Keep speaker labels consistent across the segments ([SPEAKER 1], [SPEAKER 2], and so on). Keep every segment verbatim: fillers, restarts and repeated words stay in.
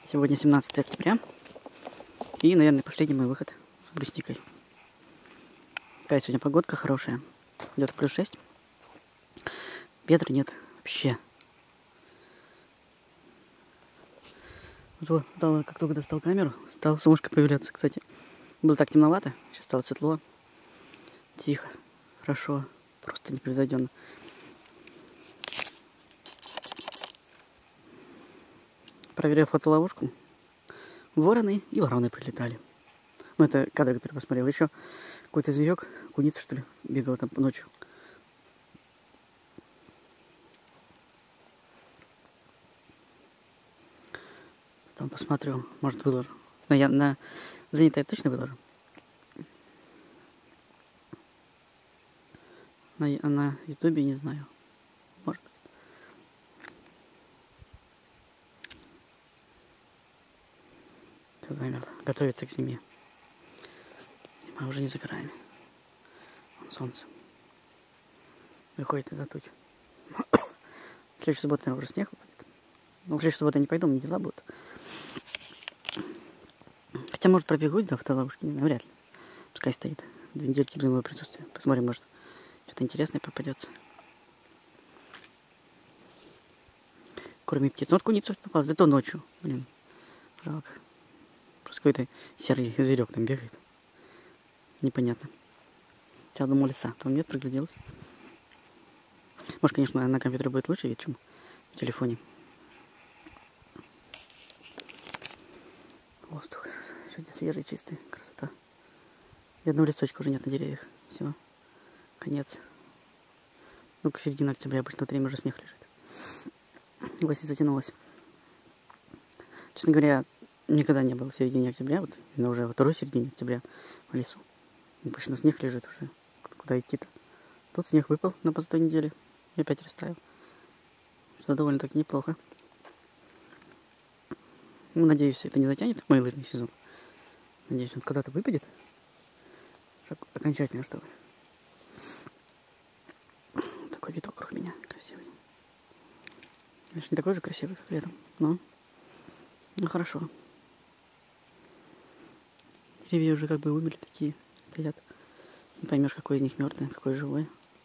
[SPEAKER 1] Сегодня семнадцатое октября. И, наверное, последний мой выход с брусникой. Какая сегодня погодка хорошая. Где-то плюс шесть. Ветра нет вообще. Вот, стало, как только достал камеру, стало солнышко появляться, кстати. Было так темновато, сейчас стало светло. Тихо, хорошо, просто непревзойденно. Проверяю фотоловушку. Вороны и вороны прилетали. Ну, это кадр, который я посмотрел. Еще какой-то зверек, куница, что ли, бегала там ночью. Потом посмотрю, может, выложу. Но я на занятое точно выложу. На, на ютубе не знаю. Может быть. Все замерло. Готовится к зиме. Зима уже не за горами. Вон солнце. Выходит из-за туч. В следующую субботу, наверное, уже снег выпадет. Но в следующую субботу я не пойду, мне дела будут. Хотя, может, пробегу до фотоловушки, не знаю, вряд ли. Пускай стоит. Две недельки без моего присутствия. Посмотрим, может, что-то интересное попадется. Кроме птиц. Ну, вот куница попалась, зато ночью. Блин, жалко. Просто какой-то серый зверек там бегает. Непонятно. Я думал, лиса. Там нет, пригляделся. Может, конечно, на компьютере будет лучше видеть, чем в телефоне. Воздух. Сегодня свежий, чистый. Красота. Ни одного листочка уже нет на деревьях. Все. Конец. Ну, к середине октября обычно время уже снег лежит. Осень затянулась. Честно говоря, никогда не было в середине октября. Вот именно уже во второй середине октября в лесу. Обычно снег лежит уже. Куда идти-то? Тут снег выпал на позатой неделе. И опять растаял. Что довольно-таки неплохо. Ну, надеюсь, это не затянет мой лыжный сезон. Надеюсь, он когда-то выпадет. Окончательно, чтобы. Такой вид вокруг меня красивый. Конечно, не такой же красивый, как летом, но ну хорошо. Деревья уже как бы умерли, такие стоят. Не поймешь, какой из них мертвый, какой живой.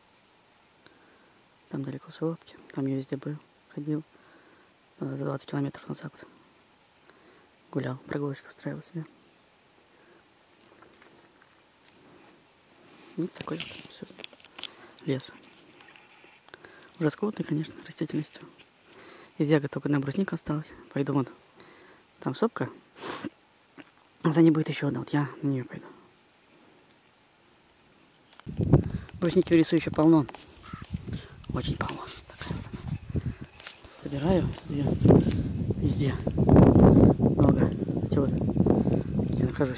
[SPEAKER 1] Там далеко сопки, там я везде был, ходил за двадцать километров на запад. Гулял, прогулочку устраивал себе. Вот такой вот все. Лес. Уже скудный, конечно, растительностью. Из ягод только одна брусника осталась. Пойду вот. Там сопка. За ней будет еще одна. Вот я на нее пойду. Брусники в лесу еще полно. Очень полно. Такая вот она. Собираю ее везде. Много. Кстати, вот я нахожусь.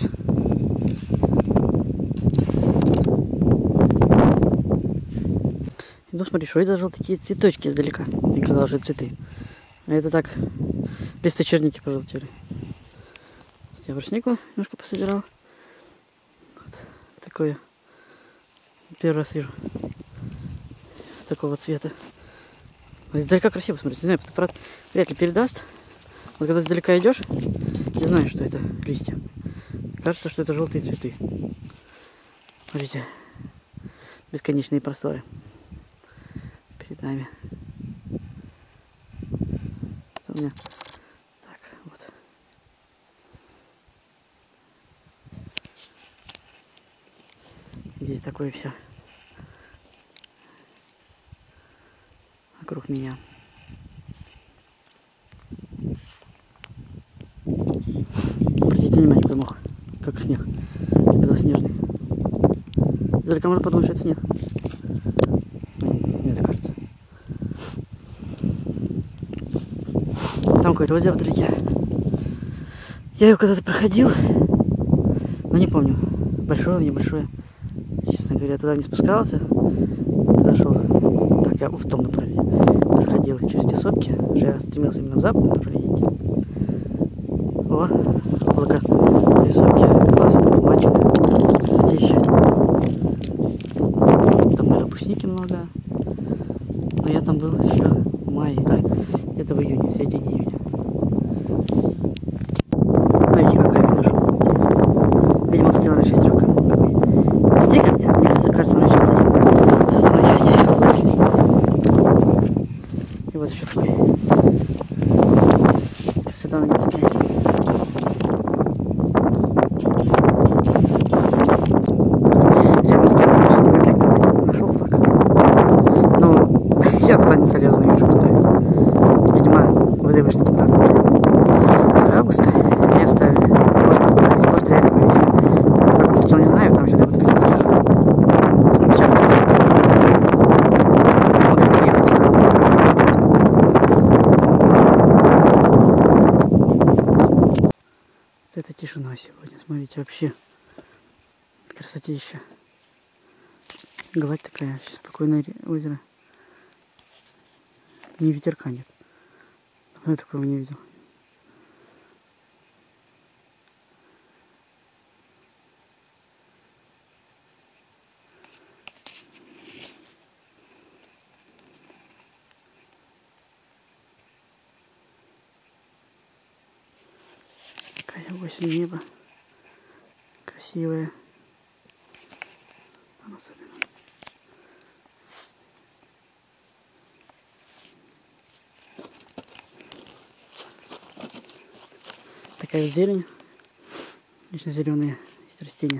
[SPEAKER 1] Иду, смотри, что я зажил такие цветочки издалека. Мне казалось, что это цветы. А это так, листы черники пожелтели. Я бруснику немножко пособирал. Вот такое. Первый раз вижу. Такого цвета. Издалека красиво смотрится. Не знаю, фотоаппарат вряд ли передаст. Вот когда издалека идешь, не знаешь, что это листья. Кажется, что это желтые цветы. Смотрите. Бесконечные просторы. Перед нами. Это у меня. Так, вот. Здесь такое все. Вокруг меня. Обратите внимание, какой мох. Как снег. Белоснежный. Издалека можно подумать, что это снег. Мне так кажется. Там какое-то озеро вдалеке. Я его когда-то проходил. Но не помню. Большое или небольшое. Честно говоря, туда не спускался. Туда шел. Так, я в том направлении проходил через те сопки. Уже я стремился именно в западном направлении идти. О, облака. Три сопки. Классно, мальчик. Красотища. Там были брусники много. Но я там был еще в мае. А, где-то в июне, в середине июня. места на нем такие. Рядом с геологическим объектом вот нашел флаг. Но я туда не залезу на вершку ставить. Видимо, ВДВшники праздновали. второго августа и оставили. Может, попытались, может, реально повесили. Как сначала не знаю, потому что я буду такие лежат. Печально, могли приехать сюда на вот это тишина сегодня, смотрите, вообще красотища. Гладь такая, вообще спокойное озеро. Ни ветерка нет. Я такого не видел. Такая осень, небо красивое. Там особенно. Такая зелень, вечно зеленые есть растения.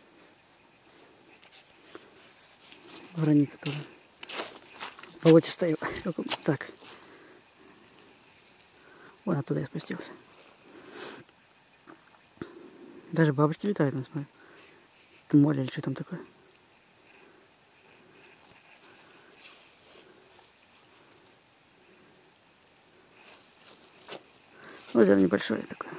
[SPEAKER 1] Вороника тоже. В болоте стою. Так. Вон оттуда я спустился. Даже бабочки летают, на смотри. Это море или что там такое? Озеро небольшое такое.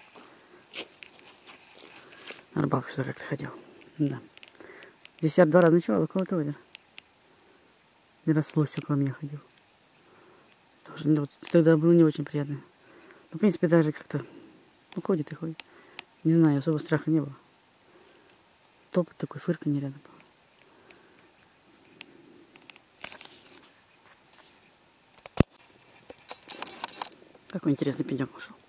[SPEAKER 1] На рыбалку сюда как-то ходил. Да. Здесь я два раза ночевал около этого озера. И раз лось около меня ходил. Тоже, ну, вот, тогда было не очень приятно. Ну, в принципе, даже как-то ну, ходит и ходит. Не знаю, особо страха не было. Топот такой, фырканье рядом было. Какой интересный пенек ушел.